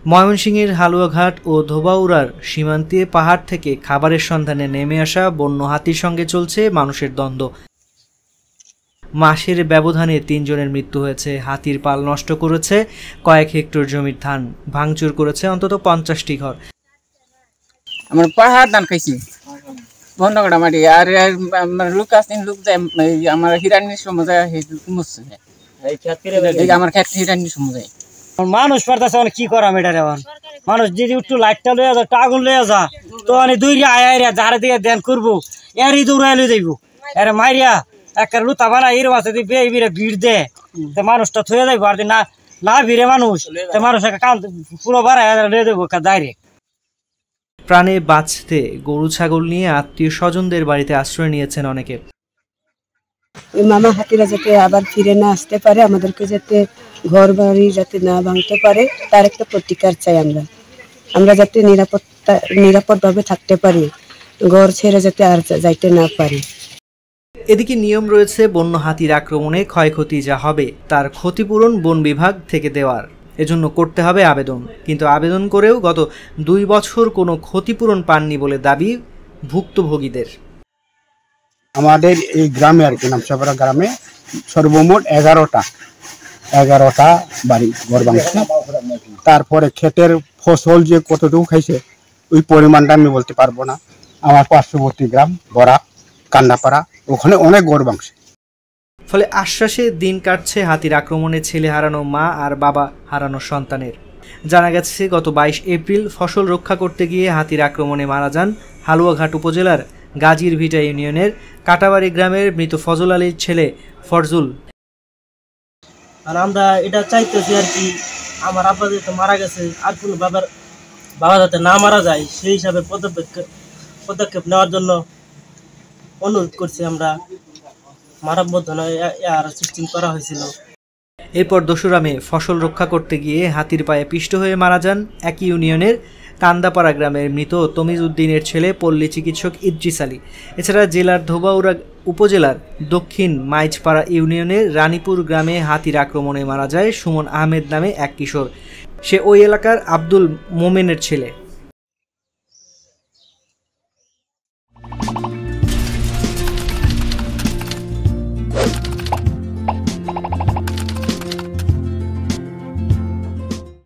ময়মনসিংহের হালুয়াঘাট ও ধোবাউড়ার সীমান্তে পাহাড় থেকে খাবারের সন্ধানে নেমে আসা বন্য হাতির সঙ্গে চলছে মানুষের দ্বন্দ্ব। মাসের ব্যবধানে ৩ জনের মৃত্যু হয়েছে। হাতির পাল নষ্ট করেছে কয়েক হেক্টর জমির ধান, ভাঙচুর করেছে অন্তত ৫০টি ঘর। আমার পাহাড় ধান খাইছি বন্ধ করা মাটি আর লোক আসেন, লোক যায় আমার হিরানির সময় যায় আমার ক্ষেত হিরানির সময় যায়। মানুষ পারতেছে কি করাম এটা এখন মানুষ যদি একটু লাইটটা লইয়া যা একটু আগুন লইয়া যা তো আমি দুই আয়া যারা দিকে ধ্যান করবো এরই দৌড়াই লই যাইব এর মাইরিয়া একটা লুতা বানা এর মাসে বিরে ভিড় দে মানুষটা থয়ে যাইব আর না না ভিড়ে মানুষ মানুষ কান পুরো বাড়ায় লইয়া দেবো ডাইরেক্ট। প্রাণে বাঁচতে গরু ছাগল নিয়ে আত্মীয় স্বজনদের বাড়িতে আশ্রয় নিয়েছেন অনেকে। মামা হাতিরা যাতে আবার ফিরে না আসতে পারে, আমাদেরকে যাতে ঘর বাড়ি যাতে না ভাঙতে পারে তার একটা প্রতিকার চাই। আমরা যাতে নিরাপদভাবে থাকতে পারি, ঘর ছেড়ে যাতে আর যাইতে না পারি। এদিকে নিয়ম রয়েছে বন্য হাতির আক্রমণে ক্ষয়ক্ষতি যা হবে তার ক্ষতিপূরণ বন বিভাগ থেকে দেওয়ার, এজন্য করতে হবে আবেদন। কিন্তু আবেদন করেও গত ২ বছর কোনো ক্ষতিপূরণ পাননি বলে দাবি ভুক্তভোগীদের। আমাদের এই গ্রামে আর কি নামসাপাড়া গ্রামে সর্বমোট 11টা বাড়ি ঘর ভাঙছে। তারপরে ক্ষেতের ফসল যে কতটুকু খাইছে ওই পরিমাণটা আমি বলতে পারবো না। আমার পার্শ্ববর্তী গ্রাম বরা কান্নাপাড়া, ওখানে অনেক ঘর ভাঙছে। ফলে আশ্বাসে দিন কাটছে হাতির আক্রমণে ছেলে হারানো মা আর বাবা হারানো সন্তানের। জানা গেছে গত ২২ এপ্রিল ফসল রক্ষা করতে গিয়ে হাতির আক্রমণে মারা যান হালুয়াঘাট উপজেলার গাজীর ভিটা ইউনিয়নের কাটাবাড়ি গ্রামের মৃত ফজল আলীর ছেলে ফরজুল। আর আমরা এটা চাইতেছি আর কি আমার আব্বা যেহেতু মারা গেছে আর কোনো বাবা যাতে না মারা যায় সেই হিসাবে পদক্ষেপ নেওয়ার জন্য অনুরোধ করছি। আমরা মানববন্ধনে আর সিস্টেম করা হয়েছিল। এরপর ২রা মে ফসল রক্ষা করতে গিয়ে হাতির পায়ে পিষ্ট হয়ে মারা যান একই ইউনিয়নের কান্দাপাড়া গ্রামের মৃত তমিজ উদ্দিনের ছেলে পল্লী চিকিৎসক ইদ্রিস আলী। এছাড়া জেলার ধোবাউড়া উপজেলার দক্ষিণ মাইজপাড়া ইউনিয়নের রানীপুর গ্রামে হাতির আক্রমণে মারা যায় সুমন আহমেদ নামে এক কিশোর। সে ওই এলাকার আব্দুল মোমেনের ছেলে।